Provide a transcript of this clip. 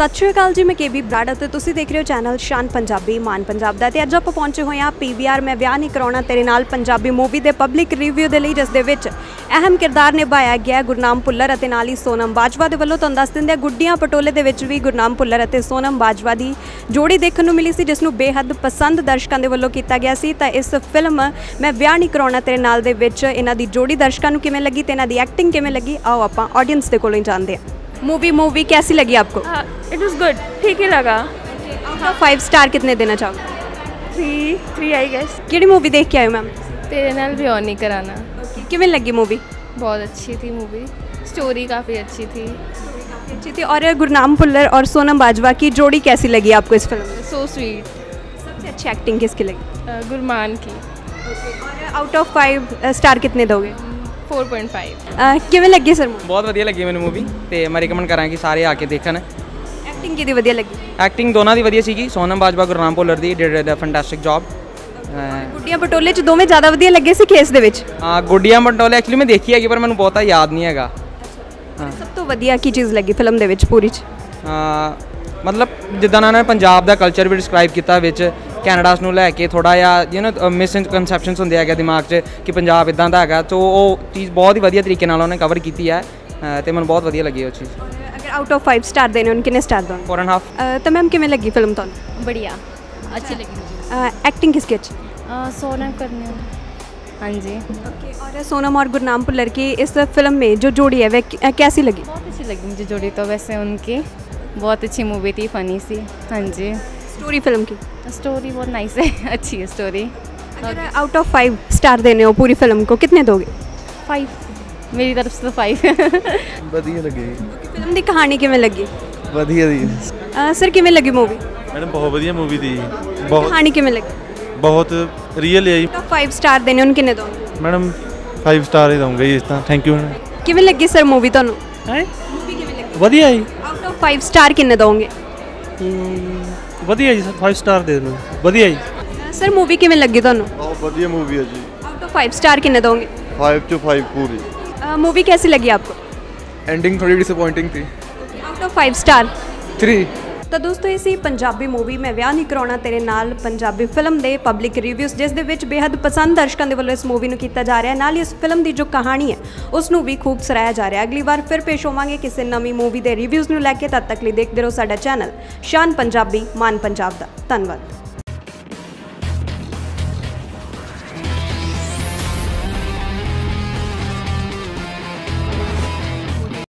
सत श्री अकाल जी, मैं केबी बराड़ ਅਤੇ ਤੁਸੀਂ देख रहे हो चैनल शान पंजाबी मान पंजाब ਦਾ। ਤੇ ਅੱਜ ਆਪਾਂ ਪਹੁੰਚੇ ਹੋਏ ਹਾਂ PVR ਮੈਂ ਵਿਆਹ ਨਹੀਂ ਕਰਾਉਣਾ ਤੇਰੇ ਨਾਲ ਪੰਜਾਬੀ ਮੂਵੀ ਦੇ ਪਬਲਿਕ ਰਿਵਿਊ ਦੇ ਲਈ, ਜਿਸ ਦੇ ਵਿੱਚ ਅਹਿਮ ਕਿਰਦਾਰ ਨਿਭਾਇਆ ਗਿਆ ਗੁਰਨਾਮ ਭੁੱਲਰ ਅਤੇ ਨਾਲ ਹੀ ਸੋਨਮ ਬਾਜਵਾ ਦੇ ਵੱਲੋਂ। ਤੁਹਾਨੂੰ ਦੱਸ ਦਿੰਦੇ ਗੁੱਡੀਆਂ ਪਟੋਲੇ ਦੇ ਵਿੱਚ ਵੀ ਗੁਰਨਾਮ ਭੁੱਲਰ ਅਤੇ ਸੋਨਮ ਬਾਜਵਾ ਦੀ ਜੋੜੀ ਦੇਖਣ ਨੂੰ ਮਿਲੀ ਸੀ, ਜਿਸ ਨੂੰ ਬੇਹੱਦ ਪਸੰਦ ਦਰਸ਼ਕਾਂ ਦੇ ਵੱਲੋਂ ਕੀਤਾ ਗਿਆ ਸੀ। ਤਾਂ ਇਸ ਫਿਲਮ ਮੈਂ ਵਿਆਹ ਨਹੀਂ ਕਰਾਉਣਾ ਤੇਰੇ ਨਾਲ ਦੇ ਵਿੱਚ ਇਹਨਾਂ ਦੀ ਜੋੜੀ ਦਰਸ਼ਕਾਂ ਨੂੰ ਕਿਵੇਂ ਲੱਗੀ ਤੇ ਇਹਨਾਂ ਦੀ ਐਕਟਿੰਗ ਕਿਵੇਂ ਲੱਗੀ, आओ ਆਪਾਂ ऑडियंस ਦੇ ਕੋਲੋਂ ਹੀ ਜਾਣਦੇ हैं। मूवी कैसी लगी आपको? इट वाज गुड, ठीक ही लगा। 5 स्टार कितने देना चाहोगे? 3 आई गेस। किहड़ी मूवी देख के आए हो मैम? तेरे नाल ब्याह नहीं कराना। किवें लगी मूवी? बहुत अच्छी थी मूवी, स्टोरी काफ़ी अच्छी थी। अच्छी थी। और गुरनाम भुल्लर और सोनम बाजवा की जोड़ी कैसी लगी आपको इस फिल्म में? So sweet. सबसे अच्छी एक्टिंग किसकी लगी? गुरमान की। और आउट ऑफ 5 स्टार कितने दोगे? 4.5। किवें लगी सर मूवी? बहुत वधिया लगी मैंने मूवी ਤੇ ਮੈਂ ਰਿਕਮੈਂਡ ਕਰਾਂਗੀ ਸਾਰੇ ਆ ਕੇ ਦੇਖਣ। ਐਕਟਿੰਗ ਕਿਹਦੀ ਵਧੀਆ ਲੱਗੀ? ਐਕਟਿੰਗ ਦੋਨਾਂ ਦੀ ਵਧੀਆ ਸੀਗੀ, ਸੋਨਮ ਬਾਜਵਾ ਗੁਰਨਾਮ ਭੁੱਲਰ ਦੀ did a fantastic job. Guddiyan Patole ਚ ਦੋਵੇਂ ਜ਼ਿਆਦਾ ਵਧੀਆ ਲੱਗੇ ਸੀ ਕੇਸ ਦੇ ਵਿੱਚ? ਹਾਂ, ਗੁੱਡੀਆਂ ਪਟੋਲੇ ਐਕਚੁਅਲੀ ਮੈਂ ਦੇਖੀ ਹੈਗੀ ਪਰ ਮੈਨੂੰ ਬਹੁਤਾ ਯਾਦ ਨਹੀਂ ਹੈਗਾ। ਸਭ ਤੋਂ ਵਧੀਆ ਕੀ ਚੀਜ਼ ਲੱਗੀ ਫਿਲਮ ਦੇ ਵਿੱਚ ਪੂਰੀ ਚ? ਮਤਲਬ ਜਿੱਦਾਂ ਉਹਨਾਂ ਨੇ ਪੰਜਾਬ ਦਾ ਕਲਚਰ ਵੀ ਡਿਸਕ੍ਰਾਈਬ ਕੀਤਾ ਵਿੱਚ, ਕੈਨੇਡਾ ਨੂੰ ਲੈ ਕੇ ਥੋੜ੍ਹਾ ਜਿਹਾ ਮਿਸਕਨਸੈਪਸ਼ਨਸ ਹੁੰਦੇ ਹੈਗੇ ਦਿਮਾਗ 'ਚ ਕਿ ਪੰਜਾਬ ਇੱਦਾਂ ਦਾ ਹੈਗਾ, ਸੋ ਉਹ ਚੀਜ਼ ਬਹੁਤ ਹੀ ਵਧੀਆ ਤਰੀਕੇ ਨਾਲ ਉਹਨੇ ਕਵਰ ਕੀਤੀ ਹੈ ਅਤੇ ਮੈਨੂੰ ਬਹੁਤ ਵਧੀਆ ਲੱਗੀ ਉਹ ਚੀਜ਼। ਅਗਰ ਆਊਟ ਆਫ 5 ਸਟਾਰ ਦੇਣੇ ਹੋਣ ਕਿੰਨੇ ਸਟਾਰ ਦੋਗੇ? 4.5। ਤਾਂ ਮੈਮ ਕਿਵੇਂ ਲੱਗੀ ਫਿਲਮ ਤੁਹਾਨੂੰ? बढ़िया, अच्छी लगी मुझे। एक्टिंग किसकी अच्छी? सोनम करने। हाँ जी, ओके। और सोनम और गुरनाम भुल्लर की इस फिल्म में जो जोड़ी है वह कैसी लगी? बहुत अच्छी लगी मुझे जोड़ी तो वैसे उनकी। बहुत अच्छी मूवी थी, फनी सी। हाँ जी। स्टोरी फिल्म की? स्टोरी बहुत नाइस है, अच्छी है स्टोरी। अगर आउट ऑफ 5 स्टार देने हो पूरी फिल्म को कितने दोगे? 5 मेरी तरफ से तो 5। ਵਧੀਆ ਲੱਗੀ ਫਿਲਮ ਦੀ ਕਹਾਣੀ ਕਿਵੇਂ ਲੱਗੀ? ਵਧੀਆ ਦੀ ਸਰ ਕਿਵੇਂ ਲੱਗੀ ਮੂਵੀ? ਮੈਡਮ ਬਹੁਤ ਵਧੀਆ ਮੂਵੀ ਦੀ, ਬਹੁਤ ਕਹਾਣੀ ਕਿਵੇਂ ਲੱਗੀ? ਬਹੁਤ ਰੀਅਲ ਹੈ ਜੀ। ਆਊਟ ਆਫ 5 ਸਟਾਰ ਦੇਣੇ ਹੋਣ ਕਿੰਨੇ ਦੋਗੇ? ਮੈਡਮ 5 ਸਟਾਰ ਹੀ ਦਊਂਗਾ ਜੀ ਇਸ ਤਾਂ। Thank you. ਕਿਵੇਂ ਲੱਗੀ ਸਰ ਮੂਵੀ ਤੁਹਾਨੂੰ? ਹੈ ਮੂਵੀ ਕਿਵੇਂ ਲੱਗੀ? ਵਧੀਆ ਜੀ, ਆਊਟ ਆਫ 5 ਸਟਾਰ ਕਿੰਨੇ ਦੋਗੇ? ਵਧੀਆ ਜੀ, 5 ਸਟਾਰ ਦੇ ਦਿਓ। ਵਧੀਆ ਜੀ ਸਰ ਮੂਵੀ ਕਿਵੇਂ ਲੱਗੀ ਤੁਹਾਨੂੰ? ਬਹੁਤ ਵਧੀਆ ਮੂਵੀ ਹੈ ਜੀ। ਆਊਟ ਆਫ 5 स्टार कितने दोगे? 5 to 5 पूरी। मूवी कैसी लगी आपको? एंडिंग थोड़ी डिसअपॉइंटिंग थी। Out of 5 star 3। ਤਾਂ ਦੋਸਤੋ ਇਹ ਸੀ ਪੰਜਾਬੀ ਮੂਵੀ ਮੈਂ ਵਿਆਹ ਨਹੀਂ ਕਰਾਉਣਾ ਤੇਰੇ ਨਾਲ ਪੰਜਾਬੀ ਫਿਲਮ ਦੇ ਪਬਲਿਕ ਰਿਵਿਊਜ਼, ਜਿਸ ਦੇ ਵਿੱਚ ਬੇहद ਪਸੰਦ ਦਰਸ਼ਕਾਂ ਦੇ ਵੱਲੋਂ ਇਸ ਮੂਵੀ ਨੂੰ ਕੀਤਾ ਜਾ ਰਿਹਾ। ਨਾਲ ਹੀ ਇਸ ਫਿਲਮ ਦੀ ਜੋ ਕਹਾਣੀ ਹੈ ਉਸ ਨੂੰ ਵੀ ਖੂਬ ਸਰਾਹਿਆ ਜਾ ਰਿਹਾ। ਅਗਲੀ ਵਾਰ ਫਿਰ ਪੇਸ਼ ਹੋਵਾਂਗੇ ਕਿਸੇ ਨਵੀਂ ਮੂਵੀ ਦੇ ਰਿਵਿਊਜ਼ ਨੂੰ ਲੈ ਕੇ। ਤਦ ਤੱਕ ਲਈ ਦੇਖਦੇ ਰਹੋ ਸਾਡਾ ਚੈਨਲ ਸ਼ਾਨ ਪੰਜਾਬੀ ਮਾਨ ਪੰਜਾਬ ਦਾ। ਧੰਨਵਾਦ।